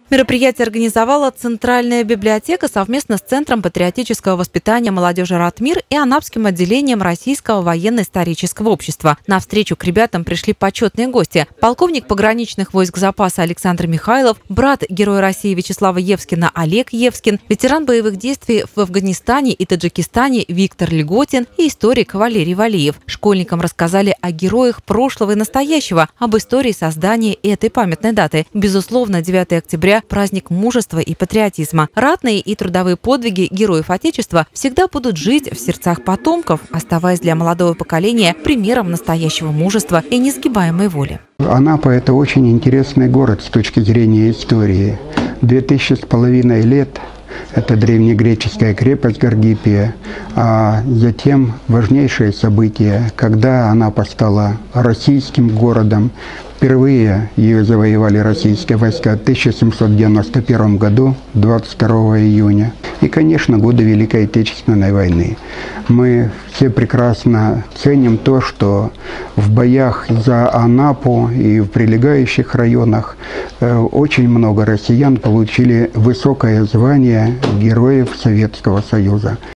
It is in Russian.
Мероприятие организовала Центральная библиотека совместно с Центром патриотического воспитания молодежи «Ратмир» и Анапским отделением Российского военно-исторического общества. На встречу к ребятам пришли почетные гости. Полковник пограничных войск запаса Александр Михайлов, брат Героя России Вячеслава Евскина Олег Евскин, ветеран боевых действий в Афганистане и Таджикистане Виктор Льготин и историк Валерий Валиев. Школьникам рассказали о героях прошлого и настоящего, об истории создания этой памятной даты. Безусловно, 9 октября – праздник мужества и патриотизма. Ратные и трудовые подвиги героев Отечества всегда будут жить в сердцах потомков, оставаясь для молодого поколения примером настоящего мужества и несгибаемой воли. Анапа – это очень интересный город с точки зрения истории. 2500 лет – это древнегреческая крепость Гаргипия, а затем важнейшее событие, когда Анапа стала российским городом. Впервые ее завоевали российские войска в 1791 году, 22 июня. И, конечно, годы Великой Отечественной войны. Мы все прекрасно ценим то, что в боях за Анапу и в прилегающих районах очень много россиян получили высокое звание Героев Советского Союза.